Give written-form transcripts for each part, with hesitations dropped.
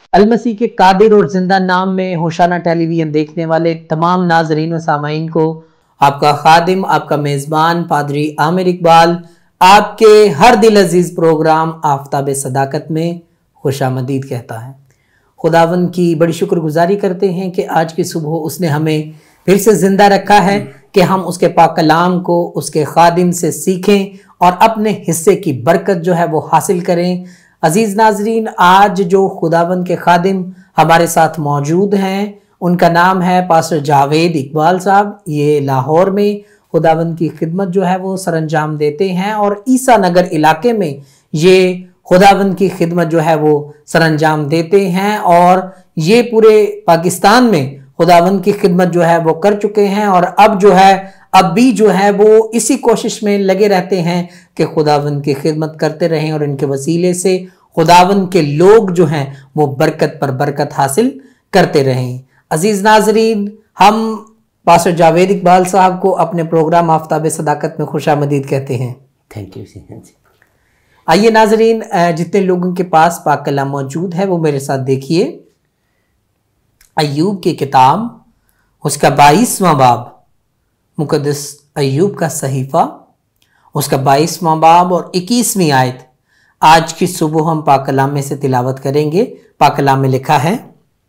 अलमसीह के कादिर और जिंदा नाम में होशाना टेलीविजन देखने वाले तमाम नाजरीन व सामाईन को आपका खादिम, आपका मेज़बान पादरी आमिर इकबाल आपके हर दिल अजीज़ प्रोग्राम आफताब सदाकत में खुशामदीद कहता है। खुदावंद की बड़ी शुक्रगुजारी करते हैं कि आज की सुबह उसने हमें फिर से ज़िंदा रखा है कि हम उसके पाक कलाम को उसके खादिम से सीखें और अपने हिस्से की बरकत जो है वो हासिल करें। अजीज़ नाजरीन, आज जो खुदावंद के खादिम हमारे साथ मौजूद हैं उनका नाम है पास्टर जावेद इकबाल साहब। ये लाहौर में खुदावंद की खिदमत जो है वो सरअंजाम देते हैं और ईसा नगर इलाके में ये खुदावंद की खिदमत जो है वो सरअंजाम देते हैं और ये पूरे पाकिस्तान में खुदावंद की खिदमत जो है वो कर चुके हैं और अब भी जो है वो इसी कोशिश में लगे रहते हैं कि खुदावंद की खिदमत करते रहें और इनके वसीले से खुदावंद के लोग जो हैं वो बरकत पर बरकत हासिल करते रहें। अजीज नाजरीन, हम पास्टर जावेद इकबाल साहब को अपने प्रोग्राम आफताब सदाकत में खुशामदीद कहते हैं। Thank you. आइए नाजरीन, जितने लोगों के पास पाक कलाम मौजूद है वो मेरे साथ देखिए। अय्यूब की किताब उसका 22वां बाब, मुकद्दस अय्यूब का सहीफा उसका 22वां बाब और 21वीं आयत आज की सुबह हम पाक कलाम में से तिलावत करेंगे। पाक कलाम में लिखा है,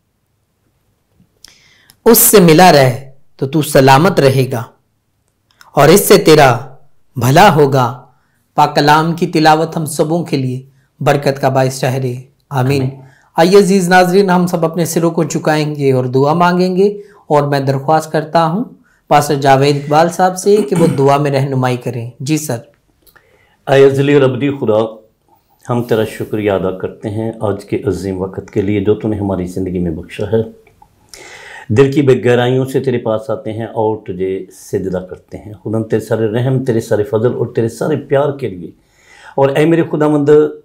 उससे मिला रह तो तू सलामत रहेगा और इससे तेरा भला होगा। पाक कलाम की तिलावत हम सबों के लिए बरकत का बाइस ठहरे, आमीन। आइए अजीज नाजरीन, हम सब अपने सिरों को झुकाएंगे और दुआ मांगेंगे और मैं दरख्वास्त करता हूं पास्टर जावेद इकबाल साहब से कि वो दुआ में रहनुमाई करें। जी सर। आय अज़ली और अबदी खुदा, हम तेरा शुक्रिया अदा करते हैं आज के अजीम वक़्त के लिए जो तूने हमारी ज़िंदगी में बख्शा है। दिल की गहराइयों से तेरे पास आते हैं और तुझे सिजदा करते हैं। खुदा तेरे सारे रहम, तेरे सारे फजल और तेरे सारे प्यार के लिए। और ऐ मेरे खुदावंद,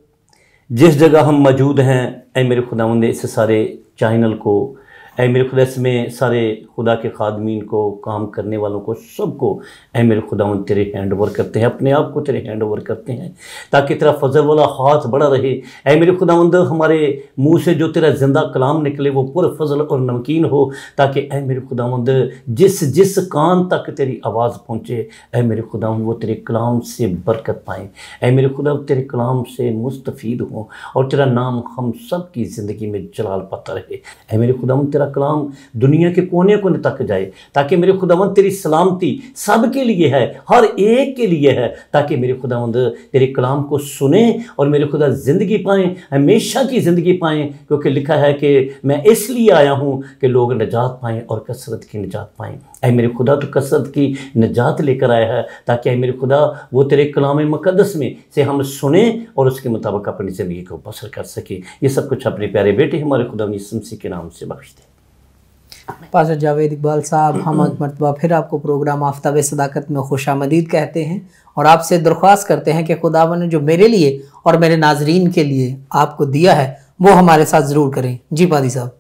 जिस जगह हम मौजूद हैं, ऐ मेरे खुदावंद, इस सारे चैनल को, ऐ मेरे खुदा, इसमें सारे खुदा के खादमीन को, काम करने वालों को, सबको ऐ मेरे खुदावंद तेरे हैंड ओवर करते हैं, अपने आप को तेरे हैंड ओवर करते हैं ताकि तेरा फजल वाला हाथ बड़ा रहे। ऐ मेरे खुदावंद, हमारे मुंह से जो तेरा जिंदा कलाम निकले वो पुर फजल और नमकीन हो, ताकि ऐ मेरे खुदावंद जिस कान तक तेरी आवाज़ पहुँचे, ऐ मेरे खुदावंद वो तेरे कलाम से बरकत पाएँ। ऐ मेरे खुदा, तेरे कलाम से मुस्तफ़ीद हों और तेरा नाम हम सब की ज़िंदगी में जलाल पाता रहे। ऐ मेरे खुदावंद, तेरा कलाम दुनिया के कोने कोने तक जाए ताकि मेरे खुदावंद तेरी सलामती सब के लिए है, हर एक के लिए है, ताकि मेरे खुदावंद तेरे कलाम को सुने और मेरे खुदा ज़िंदगी पाएँ, हमेशा की ज़िंदगी पाएँ। क्योंकि लिखा है कि मैं इसलिए आया हूँ कि लोग निजात पाएँ और कसरत की निजात पाएँ। ऐ मेरे खुदा, तो कसरत की निजात लेकर आया है ताकि ऐ मेरे खुदा वो तेरे कलाम मुक़द्दस में से हम सुने और उसके मुताबिक अपनी ज़िंदगी को बसर कर सके। ये सब कुछ अपने प्यारे बेटे हमारे खुदा यीशु मसीह के नाम से बख्श दे। पास्टर जावेद इकबाल साहब, हम एक मरतबा फिर आपको प्रोग्राम आफताब सदाकत में खुशामदीद कहते हैं और आपसे दरख्वास्त करते हैं कि खुदावन ने जो मेरे लिए और मेरे नाजरीन के लिए आपको दिया है वो हमारे साथ ज़रूर करें। जी पादी साहब।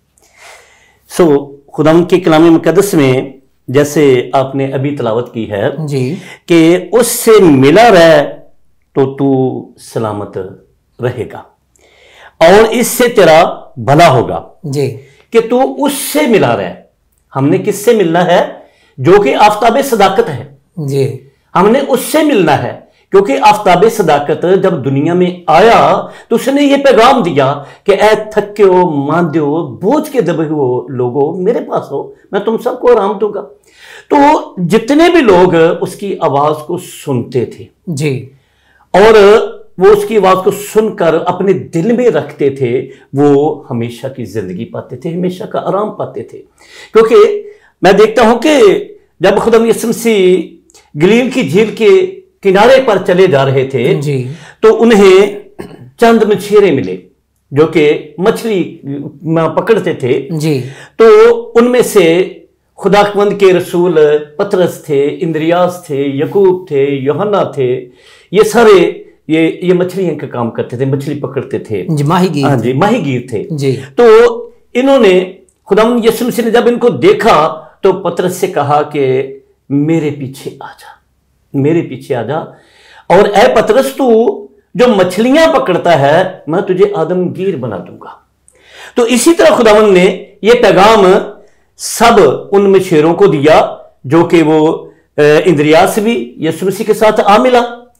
खुदाम के कलाम मुक़द्दस में जैसे आपने अभी तलावत की है जी कि उससे मिला रह तो तू सलामत रहेगा और इससे तेरा भला होगा। जी, कि तू उससे मिला रहे। हमने किससे मिलना है? जो कि आफताब सदाकत है। जी, हमने उससे मिलना है क्योंकि आफताब सदाकत जब दुनिया में आया तो उसने ये पैगाम दिया कि ऐ थके हो, मांदे हो, बोझ के दबे हो लोगों, मेरे पास हो, मैं तुम सबको आराम दूंगा। तो जितने भी लोग उसकी आवाज को सुनते थे जी, और वो उसकी आवाज़ को सुनकर अपने दिल में रखते थे, वो हमेशा की ज़िंदगी पाते थे, हमेशा का आराम पाते थे। क्योंकि मैं देखता हूं कि जब खुदा यीशु मसीह गलील की झील के किनारे पर चले जा रहे थे जी, तो उन्हें चंद मछेरे मिले जो कि मछली पकड़ते थे जी। तो उनमें से खुदावंद के रसूल पतरस थे, इंद्रियास थे, यकूब थे, यूहन्ना थे, ये सारे ये मछलियों का काम करते थे, मछली पकड़ते थे जी, माहीगीर। हाँ जी, माहीगीर थे जी। तो इन्होंने खुदावंद यीशु मसीह ने जब इनको देखा तो पतरस से कहा कि मेरे पीछे आ जा, मेरे पीछे आ जा, और ऐ पतरस तू जो मछलियां पकड़ता है मैं तुझे आदमगीर बना दूंगा। تو اسی طرح خداوند نے یہ پیغام سب ان مشیروں کو دیا جو کہ وہ اندریاس بھی یسوع مسیح کے ساتھ آ ملا،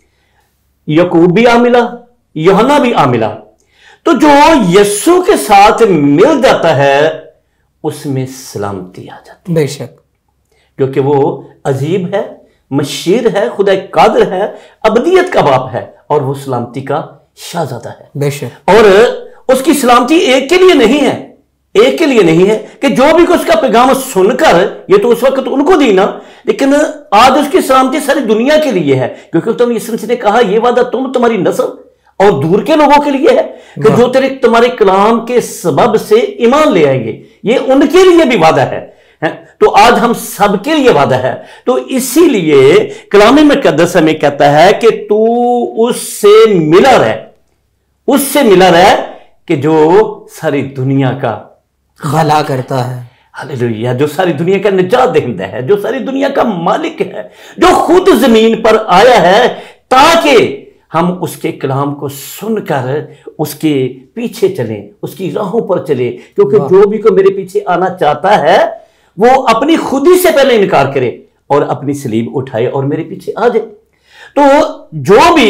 یعقوب بھی آ ملا، یوحنا بھی آ ملا۔ تو جو یسوع کے ساتھ مل جاتا ہے اس میں سلامتی آ جاتی ہے، بے شک، کیونکہ وہ عجیب ہے، مشیر ہے، خدا قادر ہے، ابدیت کا باپ ہے، اور وہ سلامتی کا شہزادہ ہے۔ بے شک، اور اس کی سلامتی ایک کے لیے نہیں ہے، ایک کے لیے نہیں ہے کہ جو بھی اس کا پیغام سن کر، یہ تو اس وقت ان کو دی نا، لیکن آج اس کی سلامتی ساری دنیا کے لیے ہے، کیونکہ تم یسوع نے کہا یہ وعدہ تمہاری نسل اور دور کے لوگوں کے لیے ہے کہ جو تمہارے کلام کے سبب سے ایمان لے آئیں گے، یہ ان کے لیے بھی وعدہ ہے۔ تو آج ہم سب کے لیے وعدہ ہے، تو اسی لیے کلام مقدس ہمیں کہتا ہے کہ تو اس سے ملا رہ، اس سے ملا رہ کہ جو ساری دنیا کا بھلا کرتا ہے، ہاللیلویہ، جو ساری دنیا کا نجات دہندہ ہے، جو ساری دنیا کا مالک ہے، جو خود زمین پر آیا ہے تاکہ ہم اس کے کلام کو سن کر اس کے پیچھے چلیں، اس کی راہوں پر چلیں، کیونکہ جو بھی کوئی میرے پیچھے آنا چاہتا ہے وہ اپنی خودی سے پہلے انکار کرے اور اپنی صلیب اٹھائے اور میرے پیچھے آ جائے۔ تو جو بھی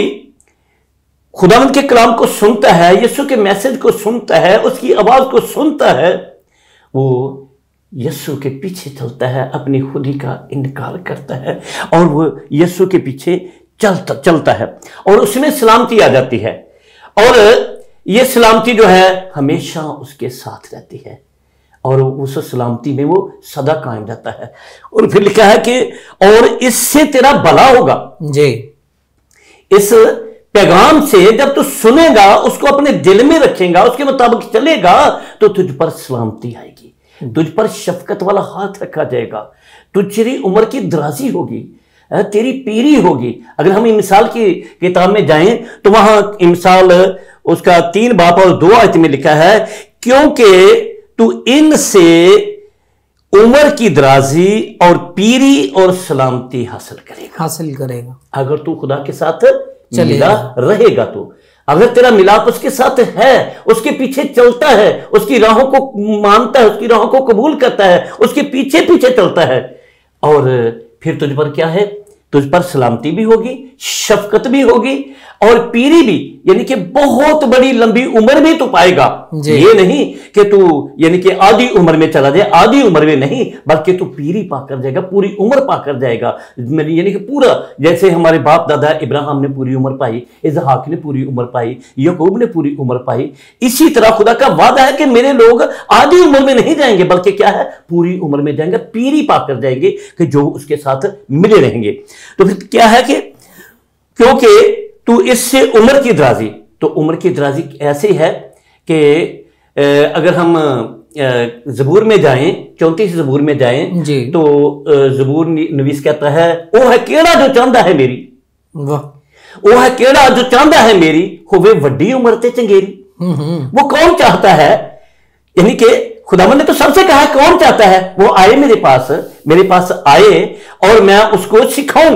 خداوند کے کلام کو سنتا ہے، یسوع کے میسج کو سنتا ہے، اس کی آواز کو سنتا ہے، وہ یسوع کے پیچھے چلتا ہے، اپنی خودی کا انکار کرتا ہے اور وہ یسوع کے پیچھے چلتا ہے، اور اس میں سلامتی آ جاتی ہے، اور یہ سلامتی جو ہے ہمیشہ اس کے ساتھ رہتی ہے، اور اس سلامتی میں وہ سدا قائم رہتا ہے۔ اور پھر لکھا ہے کہ اور اس سے تیرا بھلا ہوگا۔ جی، اس پیغام سے جب تو سنے گا، اس کو اپنے دل میں رکھیں گا، اس کے مطابق چلے گا، تو تجھ پر سلامتی آئے گی، تجھ پر شفقت والا ہاتھ رکھا جائے گا، تجھری عمر کی درازی ہوگی، تیری پیری ہوگی۔ اگر ہم مثال کی کتاب میں جائیں تو وہاں مثال اس کا 3 باب اور 2 آیت میں لکھا ہے، کیونکہ تو ان سے عمر کی درازی اور پیری اور سلامتی حاصل کرے گا اگر تو خدا کے ساتھ ملا رہے گا۔ تو اگر تیرا ملاپ اس کے ساتھ ہے، اس کے پیچھے چلتا ہے، اس کی راہوں کو مانتا ہے، اس کی راہوں کو قبول کرتا ہے، اس کے پیچھے پیچھے چلتا ہے، اور پھر تجھ پر کیا ہے؟ تجھ پر سلامتی بھی ہوگی، شفقت بھی ہوگی، اور پیری بھی، یعنی کہ بہت بڑی لمبی عمر بھی تو پائے گا۔ یہ نہیں کہ تو یعنی کہ آدھی عمر میں چلا جائے، آدھی عمر میں نہیں، بلکہ تو پیری پا کر جائے گا، پوری عمر پا کر جائے گا، یعنی کہ پورا، جیسے ہمارے باپ دادا ابراہیم نے پوری عمر پائی، اسحاق نے پوری عمر پائی، یعقوب نے پوری عمر پائی، اسی طرح خدا کا وعدہ ہے کہ میرے لوگ آدھی عمر میں نہیں جائیں گے، بلکہ کیا ہے؟ پوری عمر میں جائیں گے، پیری پا کر جائیں گے، کہ جو اس کے ساتھ ملے رہیں گے۔ تو پھر کیا ہے کہ کیونکہ تو اس سے عمر کی درازی، تو عمر کی درازی ایسی ہے کہ اگر ہم زبور میں جائیں، 34 زبور میں جائیں تو زبور نویس کہتا ہے، او ہے کیڑا جو چاہتا ہے میری، او ہے کیڑا جو چاہتا ہے میری، ہوئے وڈی عمر تے چنگیری۔ وہ کون چاہتا ہے؟ یعنی کہ خداوند نے تو سب سے کہا کون چاہتا ہے؟ وہ آئے میرے پاس آئے اور میں اس کو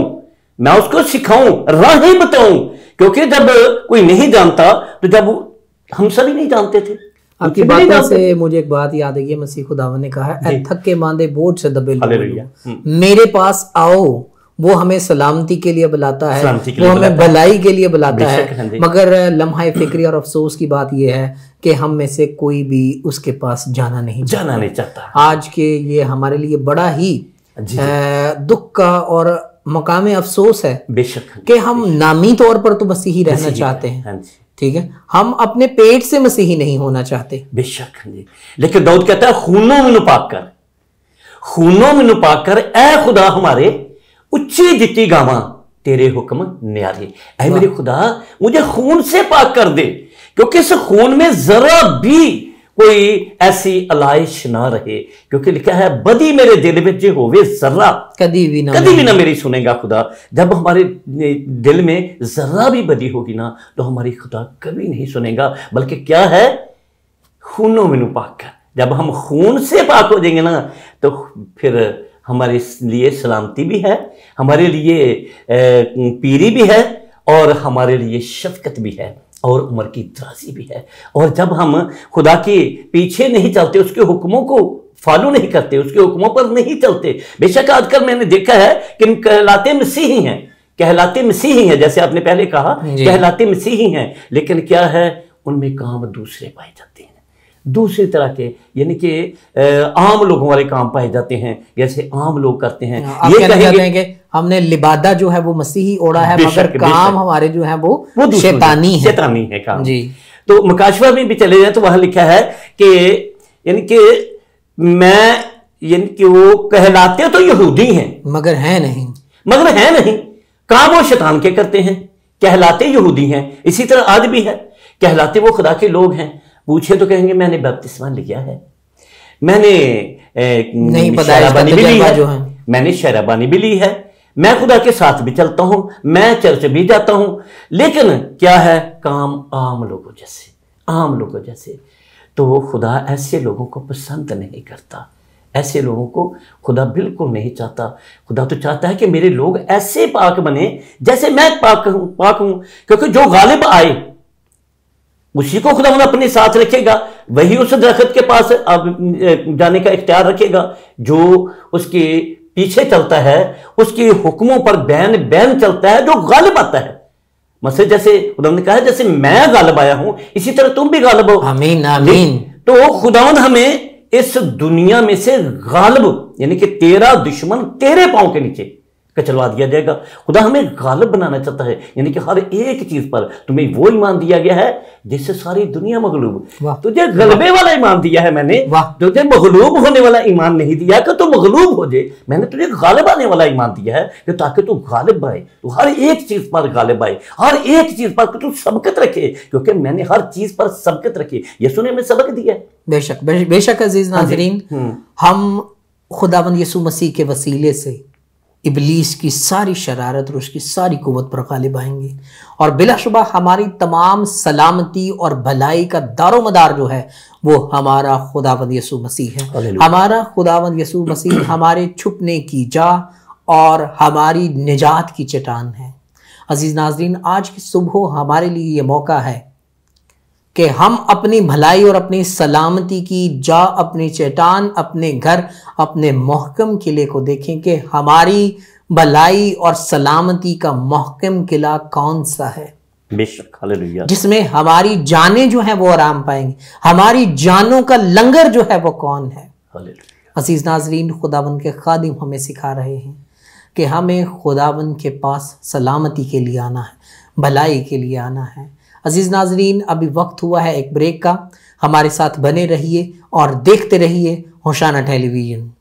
سکھاؤں، راہیں بتاؤں، کیونکہ جب کوئی نہیں جانتا تو جب ہم سبھی نہیں جانتے تھے۔ آپ کی باتوں سے مجھے ایک بات یاد ہے، مسیح خداوند نے کہا ہے، اے تھکے ماندے بوجھ سے دبے لوگو، میرے پاس آؤ۔ وہ ہمیں سلامتی کے لیے بلاتا ہے، وہ ہمیں بھلائی کے لیے بلاتا ہے، مگر لمحہ فکری اور افسوس کی بات یہ ہے کہ ہم میں سے کوئی بھی اس کے پاس جانا نہیں چاہتا۔ آج کے یہ ہمارے لیے بڑا ہی دکھ کا اور مقام افسوس ہے کہ ہم نامی طور پر تو مسیحی رہنا چاہتے ہیں، ٹھیک ہے، ہم اپنے پیٹ سے مسیحی نہیں ہونا چاہتے۔ بے شک، لیکن داؤد کہتا ہے خونوں میں نپاک کر اے خدا ہمارے، اچھی جتی گاواں تیرے حکم نیارے۔ اے میرے خدا، مجھے خون سے پاک کر دے، کیونکہ اس خون میں ذرا بھی کوئی ایسی علائش نہ رہے، کیونکہ لکھا ہے بدی میرے دل میں جو ہوئے ذرہ کبھی بھی نہ میری سنے گا خدا۔ جب ہمارے دل میں ذرہ بھی بدی ہوگی نا تو ہماری خدا کبھی نہیں سنے گا، بلکہ کیا ہے؟ خونوں میں پاک کر۔ جب ہم خون سے پاک ہو جائیں گے نا تو پھر ہمارے لیے سلامتی بھی ہے، ہمارے لیے پیری بھی ہے، اور ہمارے لیے شفقت بھی ہے۔ اور عمر کی درازی بھی ہے۔ اور جب ہم خدا کے پیچھے نہیں چلتے، اس کے حکموں کو فالو نہیں کرتے، اس کے حکموں پر نہیں چلتے، بے شک آج کل میں نے دیکھا ہے کہ کہلاتے مسیحی ہیں، کہلاتے مسیحی ہیں، جیسے آپ نے پہلے کہا کہلاتے مسیحی ہیں، لیکن کیا ہے ان میں کام دوسرے پائے جاتے ہیں، دوسری طرح کے، یعنی کہ عام لوگوں والے کام پائے جاتے ہیں، جیسے عام لوگ کرتے ہیں۔ آپ کہنا چاہتے ہیں کہ ہم نے لبادہ جو ہے وہ مسیحی اوڑا ہے، مگر کام ہمارے جو ہیں وہ شیطانی ہیں، شیطانی ہے کام۔ جی تو مکاشفہ میں بھی چلے جائیں تو وہاں لکھا ہے کہ یعنی کہ میں یعنی کہ وہ کہلاتے تو یہودی ہیں مگر ہیں نہیں، کام وہ شیطان کے کرتے ہیں، کہلاتے یہودی ہیں۔ اسی طرح آج بھی ہے، کہلاتے وہ خدا کے لوگ ہیں، پوچھے تو کہیں گے میں نے بپتسمہ لیا ہے، میں نے شہرابانی بھی لی ہے، میں نے شہرابانی بھی لی ہے، میں خدا کے ساتھ بھی چلتا ہوں، میں چرچ بھی جاتا ہوں، لیکن کیا ہے کام عام لوگوں جیسے۔ تو خدا ایسے لوگوں کو پسند نہیں کرتا، ایسے لوگوں کو خدا بالکل نہیں چاہتا۔ خدا تو چاہتا ہے کہ میرے لوگ ایسے پاک بنے جیسے میں پاک ہوں، کیونکہ جو غالب آئے اسی کو خدا اپنے ساتھ رکھے گا، وہی اس درخت کے پاس جانے کا اختیار رکھے گا، جو اس کے پیچھے چلتا ہے، اس کے حکموں پر بین چلتا ہے، جو غالب آتا ہے۔ مثلا جیسے خدا نے کہا ہے جیسے میں غالب آیا ہوں اسی طرح تم بھی غالب ہو۔ آمین آمین۔ تو خداوند ہمیں اس دنیا میں سے غالب، یعنی کہ تیرا دشمن تیرے پاؤں کے نیچے کچلوا دیا جائے گا۔ خدا ہمیں غالب بنانا چاہتا ہے، یعنی کہ ہر ایک چیز پر تمہیں وہ ایمان دیا گیا ہے جس سے ساری دنیا مغلوب۔ تجھے غلبے والا ایمان دیا ہے میں نے، تجھے مغلوب ہونے والا ایمان نہیں دیا کہ تو مغلوب ہو جائے، میں نے تجھے غالب آنے والا ایمان دیا ہے کہ تاکہ تو غالب آئے، تو ہر ایک چیز پر غالب آئے، ہر ایک چیز پر تو سبقت رکھے، کیونکہ میں نے ہر چیز پر سبقت رکھی۔ یسوع نے ہمیں سبق دیا ہے۔ بے شک عزیز ناظرین، ہم خداوند یسوع مسیح کے وسیلے سے ابلیس کی ساری شرارت اور اس کی ساری قوت پر غالب آئیں گے، اور بلا شبہ ہماری تمام سلامتی اور بھلائی کا دار و مدار جو ہے وہ ہمارا خداوند یسوع مسیح ہے۔ ہمارا خداوند یسوع مسیح ہمارے چھپنے کی جا اور ہماری نجات کی چٹان ہے۔ عزیز ناظرین، آج کی صبح ہمارے لیے یہ موقع ہے کہ ہم اپنی بھلائی اور اپنی سلامتی کی جا، اپنی چٹان، اپنے گھر، اپنے محکم قلعے کو دیکھیں کہ ہماری بھلائی اور سلامتی کا محکم قلعہ کون سا ہے، بے شک ہاللیلویہ، جس میں ہماری جانیں جو ہیں وہ آرام پائیں گی، ہماری جانوں کا لنگر جو ہے وہ کون ہے۔ عزیز ناظرین، خداوند کے خادم ہمیں سکھا رہے ہیں کہ ہمیں خداوند کے پاس سلامتی کے لیے آنا ہے، بھلائی کے لیے آنا ہے۔ عزیز ناظرین، ابھی وقت ہوا ہے ایک بریک کا، ہمارے ساتھ بنے رہیے اور دیکھتے رہیے ہوشانہ ٹیلی ویژن۔